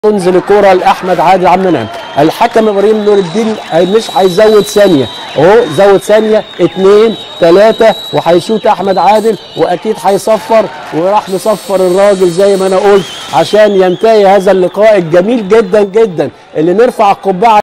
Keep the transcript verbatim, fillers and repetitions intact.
تنزل الكرة لاحمد عادل عبد المنعم. الحكم ابراهيم نور الدين مش هيزود ثانيه اهو، زود ثانيه اتنين تلاته وهيشوط احمد عادل واكيد هيصفر، وراح مصفر الراجل زي ما انا قلت عشان ينتهي هذا اللقاء الجميل جدا جدا اللي نرفع القبعه